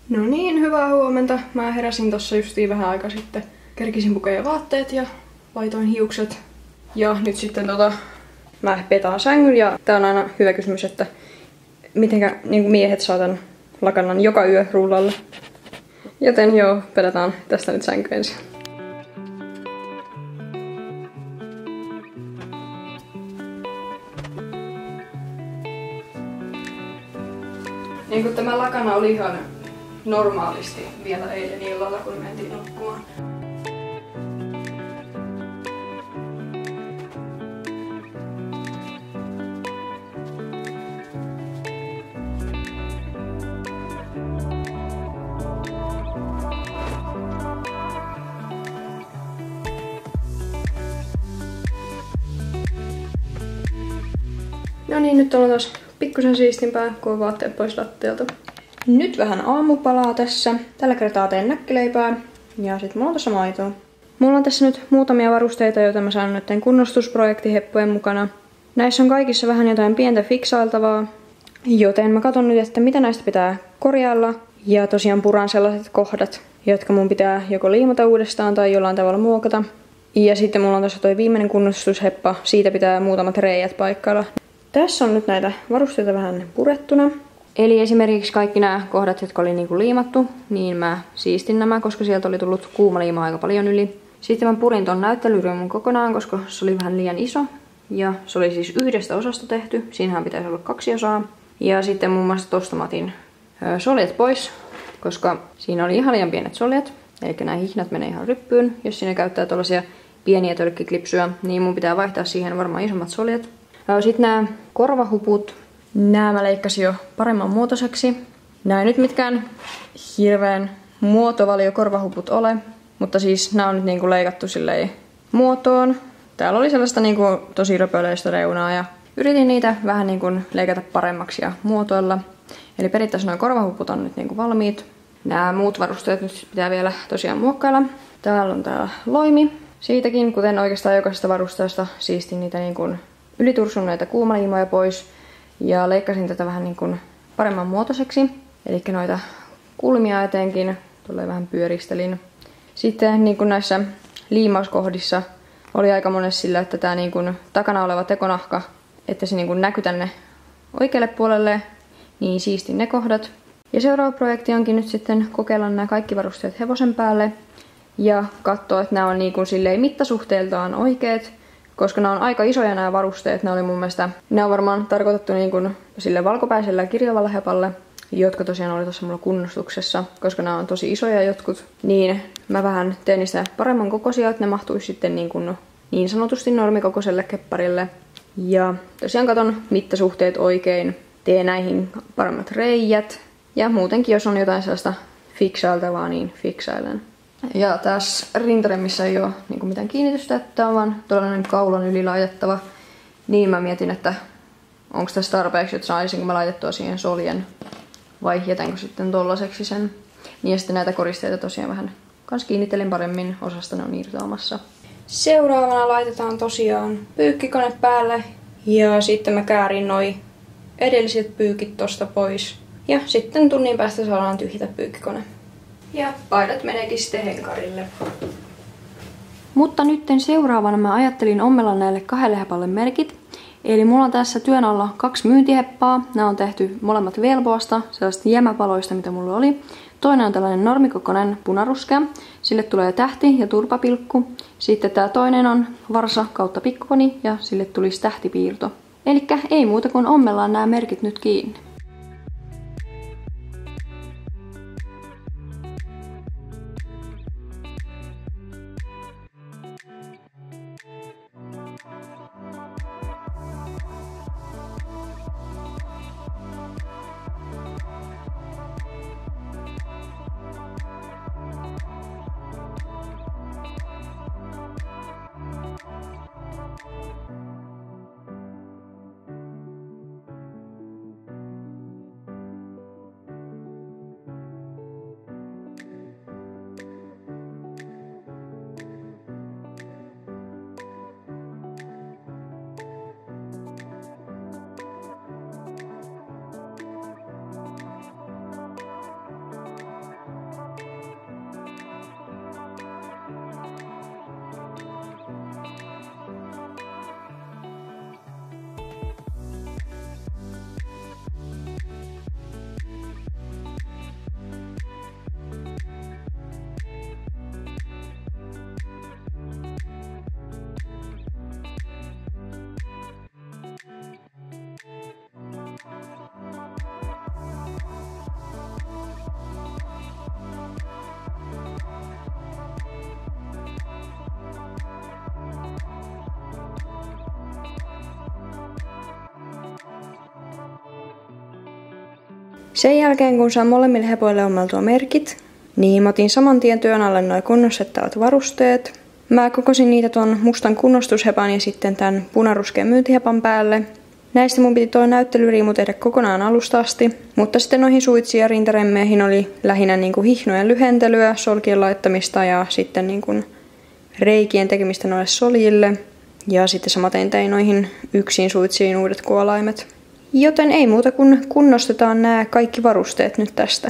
No niin, hyvää huomenta. Mä heräsin tossa justiin vähän aika sitten. Kerkisin pukea vaatteet ja laitoin hiukset. Ja nyt sitten mä petaan sängyn ja tää on aina hyvä kysymys, että mitenkä niin miehet saa tän lakannan joka yö rullalle. Joten joo, pedataan tästä nyt sänky ensin. Niin kun tämä lakana oli ihan normaalisti vielä eilen illalla, kun mentiin nukkumaan. No niin, nyt on taas pikkusen siistimpää, kun on vaatteet pois lattialta. Nyt vähän aamupalaa tässä. Tällä kertaa teen näkkileipää ja sit mulla on tässä maitoa. Mulla on tässä nyt muutamia varusteita, joita mä saan noiden kunnostusprojektiheppojen mukana. Näissä on kaikissa vähän jotain pientä fiksailtavaa, joten mä katson nyt, että mitä näistä pitää korjailla. Ja tosiaan puran sellaiset kohdat, jotka mun pitää joko liimata uudestaan tai jollain tavalla muokata. Ja sitten mulla on tässä toi viimeinen kunnostusheppa, siitä pitää muutamat reijät paikkailla. Tässä on nyt näitä varusteita vähän purettuna. Eli esimerkiksi kaikki nämä kohdat, jotka oli niinku liimattu, niin mä siistin nämä, koska sieltä oli tullut kuuma liima aika paljon yli. Sitten mä purin ton näyttelyryymun kokonaan, koska se oli vähän liian iso. Ja se oli siis yhdestä osasta tehty, siinähän pitäisi olla 2 osaa. Ja sitten muun muassa tosta mä otin soljet pois, koska siinä oli ihan liian pienet soljet. Eli nämä hihnat menee ihan ryppyyn, jos siinä käyttää tuollaisia pieniä tölkkiklipsyjä, niin mun pitää vaihtaa siihen varmaan isommat soljet. Sitten nämä korvahuput, nämä mä leikkasin jo paremman muotoiseksi. Nämä ei nyt mitkään hirveän muotovalio korvahuput ole, mutta siis nämä on nyt niinku leikattu silleen muotoon. Täällä oli sellaista niinku tosi röpöleistä reunaa ja yritin niitä vähän niinku leikata paremmaksi ja muotoilla. Eli periaatteessa nuo korvahuput on nyt niinku valmiit. Nämä muut varusteet nyt pitää vielä tosiaan muokkailla. Täällä on tää loimi. Siitäkin, kuten oikeastaan jokaisesta varusteesta, siistin niitä niinku ylitursunneita kuumaliimoja pois ja leikkasin tätä vähän niin kuin paremman muotoiseksi. Eli noita kulmia etenkin, tulee vähän pyöristelin. Sitten niin kuin näissä liimauskohdissa oli aika monessa sillä, että tämä niin kuin takana oleva tekonahka, että se niin kuin näkyi tänne oikealle puolelle, niin siistin ne kohdat. Ja seuraava projekti onkin nyt sitten kokeilla nämä kaikki varusteet hevosen päälle ja katsoa, että nämä on niin kuin silleen mittasuhteiltaan oikeat. Koska nämä on aika isoja nämä varusteet, ne oli mun mielestä, ne on varmaan tarkoitettu niin kuin sille valkopäiselle ja kirjavalle hepalle, jotka tosiaan oli tuossa mulla kunnostuksessa, koska nämä on tosi isoja jotkut, niin mä vähän teen niistä paremman kokoisia, että ne mahtuisi sitten niin sanotusti normikokoiselle kepparille. Ja tosiaan katon mittasuhteet oikein, teen näihin paremmat reijät ja muutenkin jos on jotain sellaista fiksailtavaa, niin fiksailen. Ja tässä rintaremmissa ei ole niin mitään kiinnitystä, että on vaan tuollainen kaulan yli laitettava. Niin mä mietin, että onko tässä tarpeeksi, että saisinko mä laitettua siihen soljen vai jätänkö sitten tollaseksi sen. Niin ja sitten näitä koristeita tosiaan vähän kans kiinnittelin paremmin, osasta ne on irtoamassa. Seuraavana laitetaan tosiaan pyykkikone päälle ja sitten mä käärin noi edelliset pyykit tosta pois. Ja sitten tunnin päästä saadaan tyhjätä pyykkikone. Ja paidat meneekin sitten henkarille. Mutta nytten seuraavana mä ajattelin ommella näille 2 hepalle merkit. Eli mulla on tässä työn alla 2 myyntiheppaa. Nämä on tehty molemmat velboasta, sellaista jämäpaloista mitä mulla oli. Toinen on tällainen normikokoinen punaruskea. Sille tulee tähti ja turpapilkku. Sitten tää toinen on varsa kautta pikkukoni ja sille tulisi tähtipiirto. Elikkä ei muuta kuin ommellaan nämä merkit nyt kiinni. Sen jälkeen kun saan molemmille hepoille ommeltua merkit, niin mä otin saman tien työn alle noin kunnostettavat varusteet. Mä kokosin niitä tuon mustan kunnostushepan ja sitten tämän punaruskeen myyntihepan päälle. Näistä mun piti tuo näyttelyriimu tehdä kokonaan alusta asti, mutta sitten noihin suitsiin ja rintaremmeihin oli lähinnä niinku hihnojen lyhentelyä, solkien laittamista ja sitten niinku reikien tekemistä noille soljille. Ja sitten samaten tein noihin yksin suitsiin uudet kuolaimet. Joten ei muuta kuin kunnostetaan nämä kaikki varusteet nyt tästä.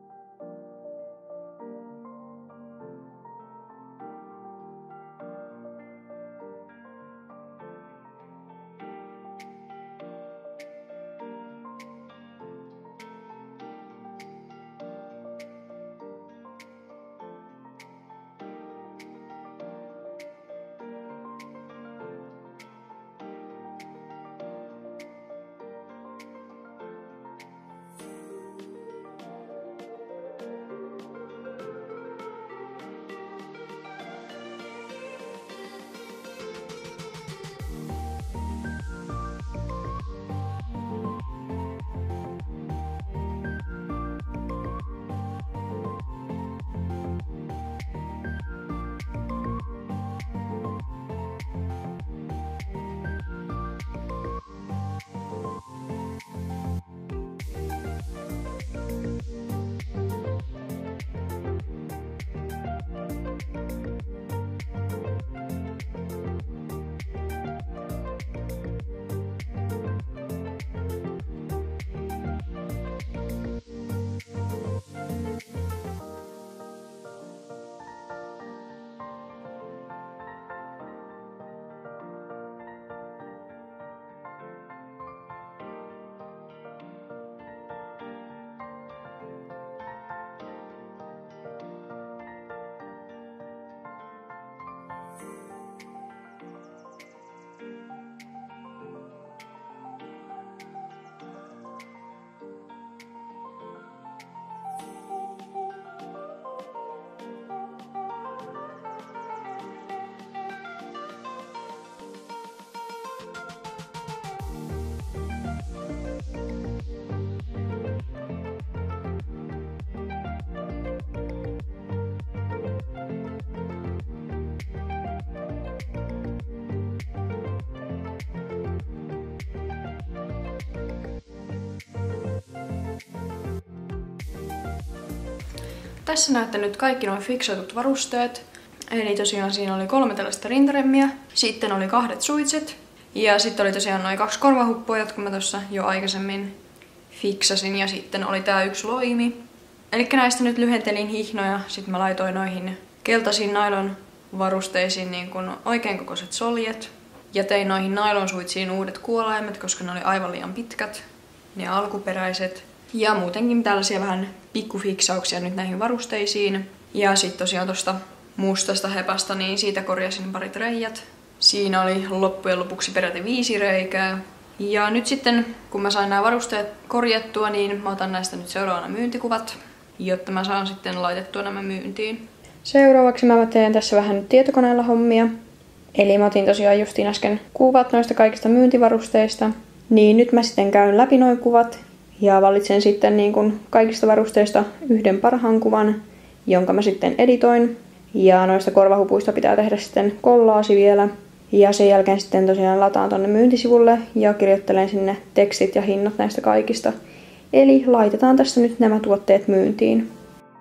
Tässä näette nyt kaikki nuo fiksoitut varusteet. Eli tosiaan siinä oli 3 tällaista rintaremmiä, sitten oli 2 suitset ja sitten oli tosiaan noin 2 korvahuppua, jotka mä tuossa jo aikaisemmin fiksasin ja sitten oli tää 1 loimi. Eli näistä nyt lyhentelin hihnoja, sitten mä laitoin noihin keltaisiin nailon varusteisiin niin kun oikein kokoiset soljet ja tein noihin nailon suitsiin uudet kuolaimet, koska ne oli aivan liian pitkät, ne alkuperäiset. Ja muutenkin tällaisia vähän pikkufiksauksia nyt näihin varusteisiin. Ja sitten tosiaan tosta mustasta hepasta, niin siitä korjasin parit reijät. Siinä oli loppujen lopuksi peräti 5 reikää. Ja nyt sitten, kun mä sain nämä varusteet korjattua, niin mä otan näistä nyt seuraavana myyntikuvat, jotta mä saan sitten laitettua nämä myyntiin. Seuraavaksi mä teen tässä vähän nyt tietokoneella hommia. Eli mä otin tosiaan justiin äsken kuvat noista kaikista myyntivarusteista. Niin nyt mä sitten käyn läpi noin kuvat. Ja valitsen sitten niin kuin kaikista varusteista yhden parhaan kuvan, jonka mä sitten editoin. Ja noista korvahupuista pitää tehdä sitten kollaasi vielä. Ja sen jälkeen sitten tosiaan lataan tonne myyntisivulle ja kirjoittelen sinne tekstit ja hinnat näistä kaikista. Eli laitetaan tässä nyt nämä tuotteet myyntiin.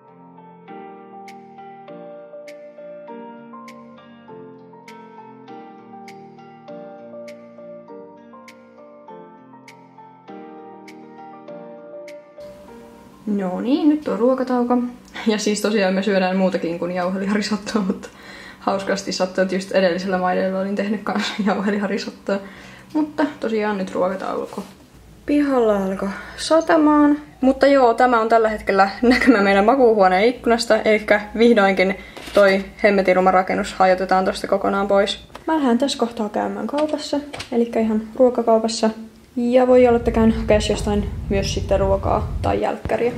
No niin, nyt on ruokatauko. Ja siis tosiaan me syödään muutakin kuin jauheliharisottoa, mutta hauskasti sattui, että just edellisellä maideilla olin tehnyt kanssa jauheliharisottoa. Mutta tosiaan nyt ruokatauko. Pihalla alkoi satamaan. Mutta joo, tämä on tällä hetkellä näkymä meidän makuuhuoneen ikkunasta. Eli vihdoinkin toi hemmetiruma rakennus hajotetaan tosta kokonaan pois. Mä lähden tässä kohtaa käymään kaupassa, eli ihan ruokakaupassa. Ja voi olla, että käyn hakeessa jostain myös sitten ruokaa tai jälkkäriä.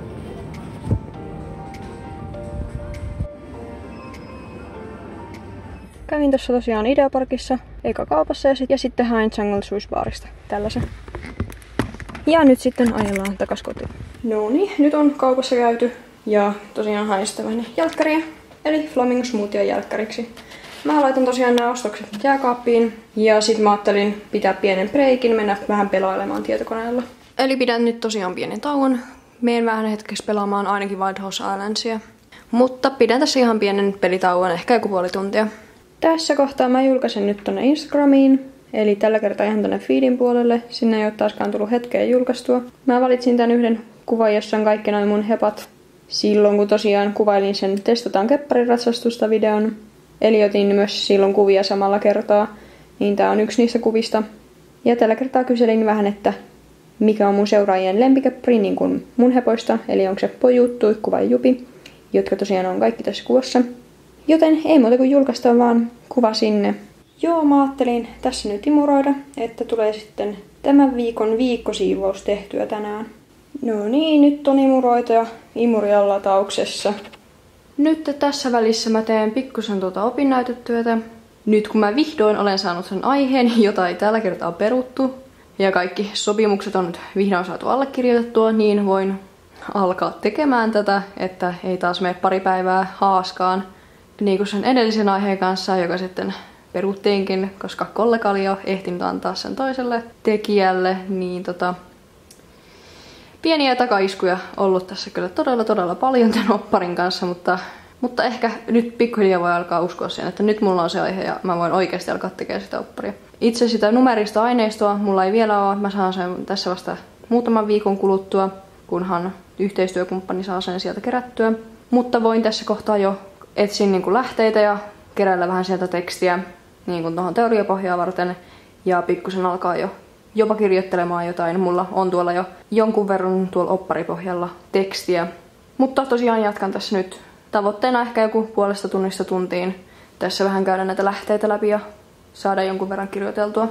Kävin tässä tosiaan Ideaparkissa, eka kaupassa ja sitten hain Jungle Juice Barista tällaisen. Ja nyt sitten ajellaan takas kotiin. No niin, nyt on kaupassa käyty ja tosiaan hain vähän jälkkäriä, eli Flamingo Smoothie jälkkäriksi. Mä laitan tosiaan nämä ostokset jääkaappiin ja sit mä ajattelin pitää pienen breikin, mennä vähän pelailemaan tietokoneella. Eli pidän nyt tosiaan pienen tauon. Meen vähän hetkeksi pelaamaan ainakin Wild House Islandsia. Mutta pidän tässä ihan pienen pelitauon, ehkä joku puoli tuntia. Tässä kohtaa mä julkaisen nyt tonne Instagramiin. Eli tällä kertaa ihan tonne feedin puolelle. Sinne ei ole taaskaan tullut hetkeä julkaistua. Mä valitsin tän yhden kuvan, jossa on kaikki noin mun hepat. Silloin kun tosiaan kuvailin sen Testataan kepparinratsastusta videon. Eli otin myös silloin kuvia samalla kertaa. Niin tää on yksi niistä kuvista. Ja tällä kertaa kyselin vähän, että mikä on mun seuraajien lempikeppari niin kuin mun hepoista. Eli onko se Poju, Tuikku vai Jupi. Jotka tosiaan on kaikki tässä kuvassa. Joten ei muuta kuin julkaista vaan kuva sinne. Joo, mä ajattelin tässä nyt imuroida, että tulee sitten tämän viikon viikkosiivous tehtyä tänään. No niin, nyt on imuroita ja imuri on latauksessa. Nyt tässä välissä mä teen pikkusen opinnäytetyötä. Nyt kun mä vihdoin olen saanut sen aiheen, jota ei tällä kertaa peruttu, ja kaikki sopimukset on nyt vihdoin saatu allekirjoitettua, niin voin alkaa tekemään tätä, että ei taas mene pari päivää haaskaan. Niin kuin sen edellisen aiheen kanssa, joka sitten peruttiinkin, koska kollega oli jo ehtinyt antaa sen toiselle tekijälle, niin pieniä takaiskuja ollut tässä kyllä todella paljon tämän opparin kanssa, mutta ehkä nyt pikkuhiljaa voi alkaa uskoa siihen, että nyt mulla on se aihe ja mä voin oikeasti alkaa tekemään sitä opparia. Itse sitä numerista aineistoa mulla ei vielä ole, mä saan sen tässä vasta muutaman viikon kuluttua, kunhan yhteistyökumppani saa sen sieltä kerättyä. Mutta voin tässä kohtaa jo etsiä lähteitä ja keräillä vähän sieltä tekstiä niin tuohon teoriapohjaa varten ja pikkusen alkaa jo jopa kirjoittelemaan jotain. Mulla on tuolla jo jonkun verran tuolla opparipohjalla tekstiä. Mutta tosiaan jatkan tässä nyt. Tavoitteena ehkä joku puolesta tunnista tuntiin tässä vähän käydä näitä lähteitä läpi ja saada jonkun verran kirjoiteltua.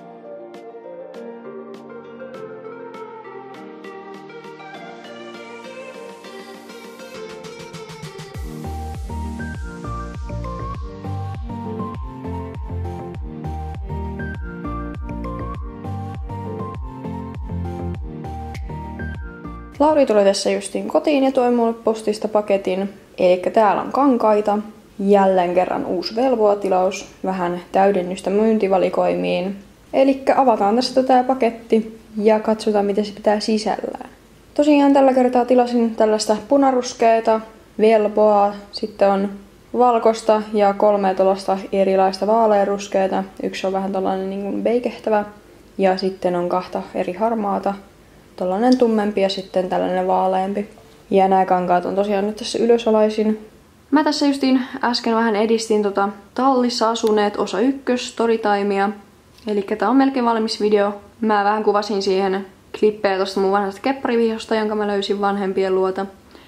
Lauri tuli tässä justiin kotiin ja toi mulle postista paketin. Elikkä täällä on kankaita. Jälleen kerran uusi velvoatilaus. Vähän täydennystä myyntivalikoimiin. Elikkä avataan tässä tää paketti ja katsotaan mitä se pitää sisällään. Tosiaan tällä kertaa tilasin tällaista punaruskeeta, velboa, sitten on valkoista ja 3 tuollaista erilaista vaaleanruskeeta. Yksi on vähän tollanen niin kuin beikehtävä ja sitten on 2 eri harmaata. Tollanen tummempi ja sitten tällainen vaaleampi. Ja nämä kankaat on tosiaan nyt tässä ylösalaisin. Mä tässä justiin äsken vähän edistin Tallissa asuneet osa 1 storytimea. Elikkä tää on melkein valmis video. Mä vähän kuvasin siihen klippejä tosta mun vanhasta kepparivihjosta, jonka mä löysin vanhempien luota.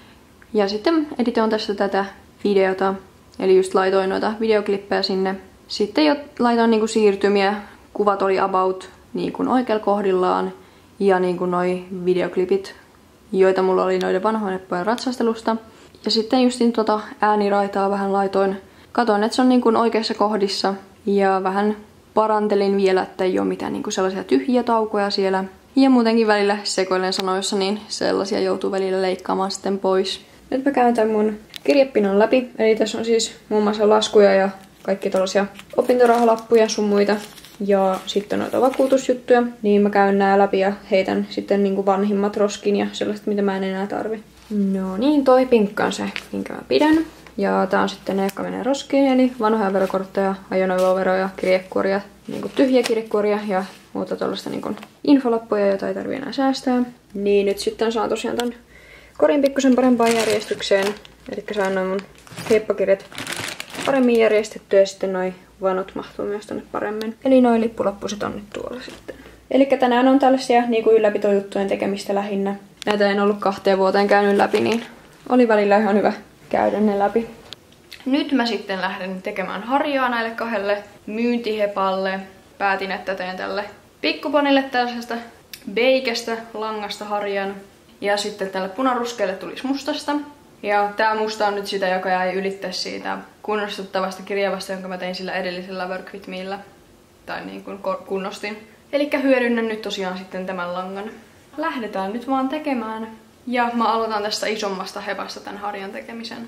Ja sitten editoin tässä tätä videota. Eli just laitoin noita videoklippejä sinne. Sitten jo laitoin niinku siirtymiä. Kuvat oli about niinku oikealla kohdillaan. Ja niinku noi videoklipit, joita mulla oli noiden vanhojen heppojen ratsastelusta. Ja sitten justin ääniraitaa vähän laitoin. Katoin, että se on niinku oikeassa kohdissa. Ja vähän parantelin vielä, että ei ole mitään niinku sellaisia tyhjiä taukoja siellä. Ja muutenkin välillä sekoilen sanoissa, niin sellaisia joutuu välillä leikkaamaan sitten pois. Nyt mä käyn tämän mun kirjepinon läpi. Eli tässä on siis muun muassa laskuja ja kaikki tällaisia opintorahalappuja sun muita. Ja sitten noita vakuutusjuttuja, niin mä käyn nää läpi ja heitän sitten niinku vanhimmat roskiin ja sellaiset, mitä mä en enää tarvi. No niin, toi pinkka on se, minkä mä pidän. Ja tää on sitten ne, jotka menee roskiin, eli vanhoja verokortteja, ajoneuvoveroja, kirjekuoria, niinku tyhjiä kirjekuoria ja muuta tuollaista niinku infolappuja, joita ei tarvi enää säästää. Niin nyt sitten saan tosiaan tän korin pikkusen parempaan järjestykseen. Eli saan noin mun heippakirjat paremmin järjestettyä ja sitten noi vanut mahtuu myös tonne paremmin. Eli noi lippulappuset on nyt tuolla sitten. Elikkä tänään on tällaisia niinku ylläpitojuttujen tekemistä lähinnä. Näitä en ollut 2 vuoteen käynyt läpi, niin oli välillä ihan hyvä käydä ne läpi. Nyt mä sitten lähden tekemään harjaa näille 2 myyntihepalle. Päätin, että teen tälle pikkuponille tällaisesta beikestä langasta harjan. Ja sitten tälle punaruskeelle tulisi mustasta. Ja tää musta on nyt sitä, joka jäi ylittää siitä kunnostettavasta kirjavasta, jonka mä tein sillä edellisellä Work With Mellä. Tai niin kuin kunnostin. Elikkä hyödynnän nyt tosiaan sitten tämän langan. lähdetään nyt vaan tekemään. Ja mä aloitan tästä isommasta hepasta tän harjan tekemisen.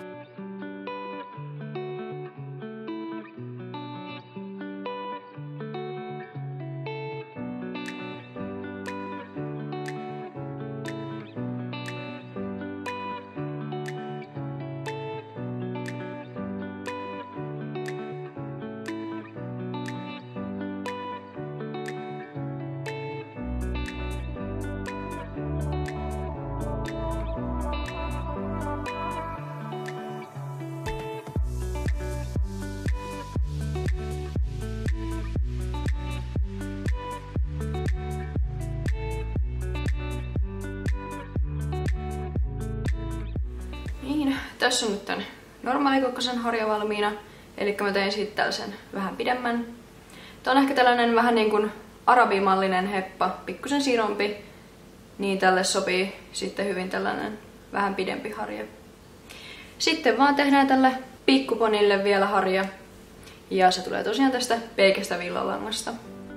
Niin, tässä on nyt tän normaalikokoisen harja valmiina. Eli mä tein siitä tällaisen vähän pidemmän. Tää on ehkä tällainen vähän niin kuin arabimallinen heppa, pikkusen sirompi. Niin tälle sopii sitten hyvin tällainen vähän pidempi harja. Sitten vaan tehdään tälle pikkuponille vielä harja. Ja se tulee tosiaan tästä peikestä villalangasta.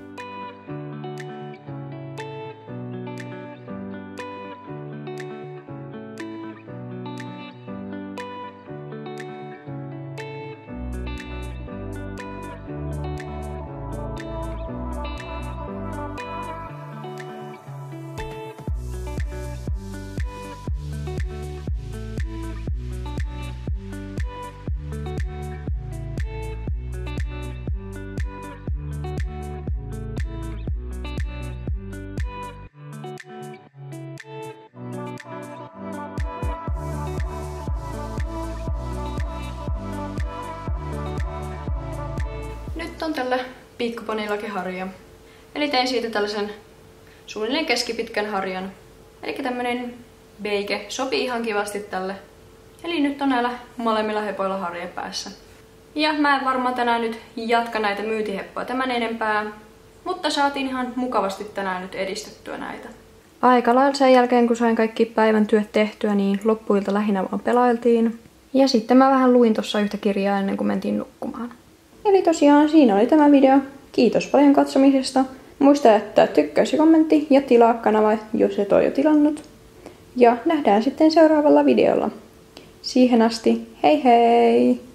Nyt on tällä pikkuponillakin harja. Eli tein siitä tällaisen suunnilleen keskipitkän harjan. Eli tämmönen beike sopii ihan kivasti tälle. Eli nyt on näillä molemmilla hepoilla harja päässä. Ja mä en varmaan tänään nyt jatka näitä myyntiheppoja tämän enempää. Mutta saatiin ihan mukavasti tänään nyt edistettyä näitä. Aika lailla sen jälkeen, kun sain kaikki päivän työt tehtyä, niin loppuilta lähinnä vaan pelailtiin. Ja sitten mä vähän luin tossa yhtä kirjaa ennen kuin mentiin nukkumaan. Eli tosiaan siinä oli tämä video. Kiitos paljon katsomisesta. Muista jättää tykkäys ja kommentti ja tilaa kanava, jos et ole jo tilannut. Ja nähdään sitten seuraavalla videolla. Siihen asti, hei hei!